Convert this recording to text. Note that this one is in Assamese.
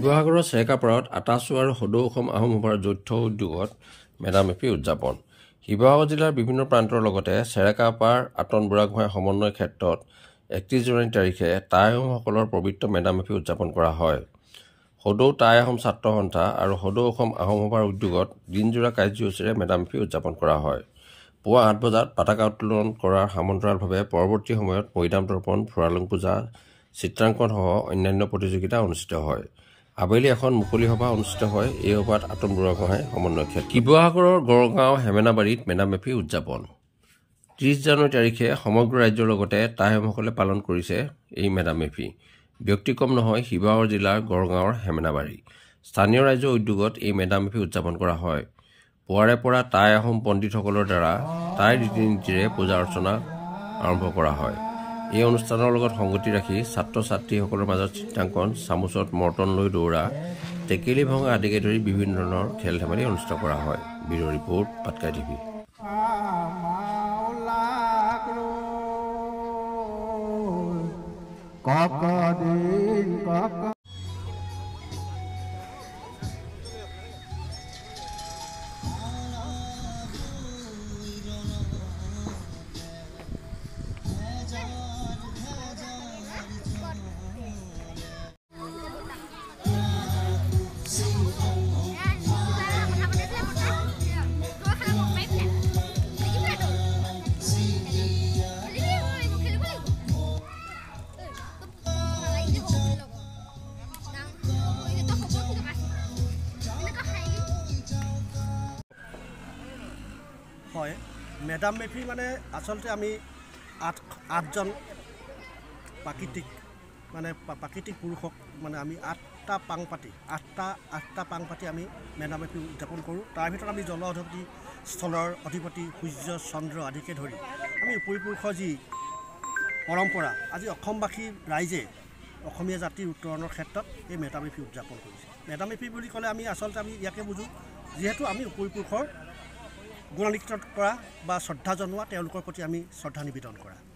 শিৱসাগৰৰ চেৰেকাপাৰত আটাচু আৰু সদৌ অসম আহোম সভাৰ যৌথ উদ্যোগত মেডাম-মে-ফি উদযাপন। শিৱসাগৰ জিলাৰ বিভিন্ন প্ৰান্তৰ লগতে চেৰেকাপাৰ আটন বুঢ়াগোহাঁই সমন্বয় ক্ষেত্ৰত 31 জানুৱাৰী তাৰিখে টাই আহোমসকলৰ পবিত্ৰ মেডাম-মে-ফি উদযাপন কৰা হয়। সদৌ টাই আহোম ছাত্ৰ সন্থা আৰু সদৌ অসম আহোম সভাৰ উদ্যোগত দিনজোৰা কাৰ্যসূচীৰে মেডাম-মে-ফি উদযাপন কৰা হয়। পুৱা 8 বজাত পতাকা উত্তোলন কৰাৰ সমান্তৰালভাৱে পৰৱৰ্তী সময়ত মৈদাম দৰ্পণ, ফুৰালুং পূজা, চিত্ৰাংকন সহ অন্যান্য প্ৰতিযোগিতা অনুষ্ঠিত হয়। আবেলি এখন মুকলি সভা অনুষ্ঠিত হয়। এই সভাত আটন বুঢ়াগোহাঁই সমন্বয় ক্ষেত্ৰ। শিৱসাগৰৰ গড়গাঁও হেমেনাবাৰীত মেডাম-মে-ফি উদযাপন। 30 জানুৱাৰী তাৰিখে সমগ্ৰ ৰাজ্যৰ লগতে টাই আহোমসকলে পালন কৰিছে এই মেডাম-মে-ফি। ব্যতিক্ৰম নহয় শিৱসাগৰ জিলাৰ গড়গাঁৱৰ হেমেনাবাৰী। স্থানীয় ৰাইজৰ উদ্যোগত এই মেডাম-মে-ফি উদযাপন কৰা হয়। পুৱাৰে পৰা টাই আহোম পণ্ডিতসকলৰ দ্বাৰা টাই ৰীতি-নীতিৰে পূজা অৰ্চনা আৰম্ভ কৰা হয়। এই অনুষ্ঠানৰ লগত সংগতি ৰাখি ছাত্ৰ-ছাত্ৰীসকলৰ মাজত চিত্ৰাংকন, চামুচত মৰ্টন লৈ দৌৰা, টেকেলি ভঙা আদিকে ধৰি বিভিন্ন ধৰণৰ খেল-ধেমালি অনুষ্ঠিত কৰা হয়। Bureau' report, Patkai TV. হয়, মেডাম-মে-ফি মানে আচলতে আমি আঠজন প্ৰাকৃতিক পুৰুষক মানে আমি আঠটা পাং পাতি আমি মেডাম-মে-ফি উদযাপন কৰোঁ। তাৰ ভিতৰত আমি জল অধিপতি, স্থলৰ অধিপতি, সূৰ্য, চন্দ্ৰ আদিকে ধৰি আমি উপৰিপুৰুষৰ যি পৰম্পৰা, আজি অসমবাসী ৰাইজে অসমীয়া জাতিৰ উত্তৰণৰ ক্ষেত্ৰত এই মেডাম-মে-ফি উদযাপন কৰিছে। মেডাম-মে-ফি বুলি ক'লে আমি আচলতে ইয়াকে বুজোঁ, যিহেতু আমি উপৰিপুৰুষৰ গুণান্বিত কৰা বা শ্ৰদ্ধা জনোৱা, তেওঁলোকৰ প্ৰতি আমি শ্ৰদ্ধা নিবেদন কৰা।